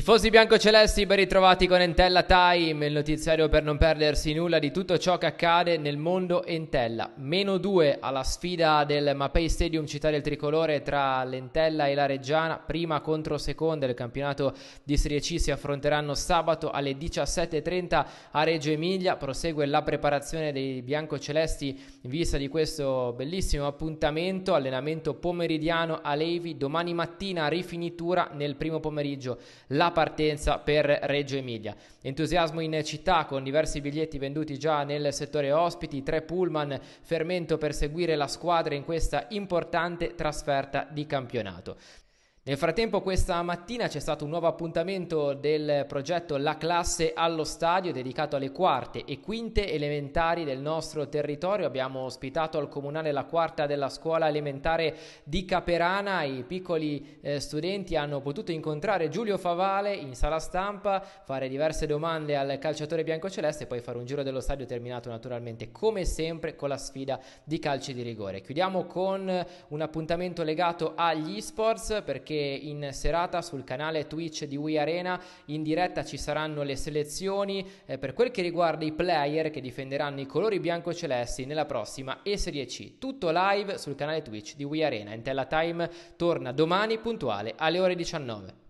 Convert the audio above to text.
Tifosi biancocelesti, ben ritrovati con Entella Time, il notiziario per non perdersi nulla di tutto ciò che accade nel mondo Entella. -2 alla sfida del Mapei Stadium Città del Tricolore tra l'Entella e la Reggiana, prima contro seconda del campionato di Serie C, si affronteranno sabato alle 17:30 a Reggio Emilia. Prosegue la preparazione dei biancocelesti in vista di questo bellissimo appuntamento, allenamento pomeridiano a Levi, domani mattina rifinitura nel primo pomeriggio la partenza per Reggio Emilia. Entusiasmo in città con diversi biglietti venduti già nel settore ospiti, 3 pullman, fermento per seguire la squadra in questa importante trasferta di campionato. Nel frattempo questa mattina c'è stato un nuovo appuntamento del progetto La Classe allo Stadio, dedicato alle quarte e quinte elementari del nostro territorio. Abbiamo ospitato al comunale la quarta della scuola elementare di Caperana. I piccoli studenti hanno potuto incontrare Giulio Favale in sala stampa, fare diverse domande al calciatore biancoceleste e poi fare un giro dello stadio, terminato naturalmente come sempre con la sfida di calci di rigore. Chiudiamo con un appuntamento legato agli esports, perché in serata sul canale Twitch di Wii Arena in diretta ci saranno le selezioni per quel che riguarda i player che difenderanno i colori biancocelesti nella prossima E-Serie C. Tutto live sul canale Twitch di Wii Arena. Entella Time torna domani puntuale alle ore 19.